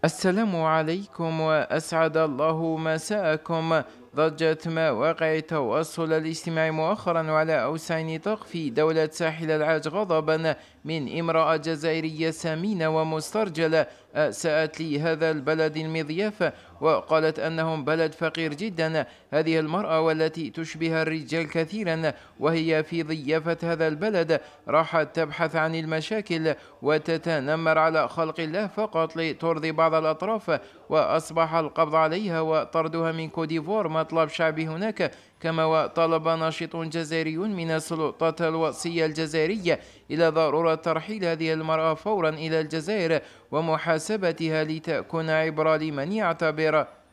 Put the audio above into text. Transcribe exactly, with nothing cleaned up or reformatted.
السلام عليكم وأسعد الله مساءكم. ضجت مواقع التواصل الاجتماعي مؤخرا وعلى أوسع نطاق في دولة ساحل العاج غضبا من امرأة جزائرية سمينة ومسترجلة أساءت لهذا البلد المضياف، وقالت أنهم بلد فقير جدا. هذه المرأة والتي تشبه الرجال كثيرا وهي في ضيافة هذا البلد راحت تبحث عن المشاكل وتتنمر على خلق الله فقط لترضي بعض الأطراف، وأصبح القبض عليها وطردها من كوديفور مطلب شعبي هناك. كما وطلب ناشط جزائري من السلطات الوصية الجزائرية إلى ضرورة ترحيل هذه المرأة فورا إلى الجزائر ومحاسبتها لتكون عبرة لمن يعتبر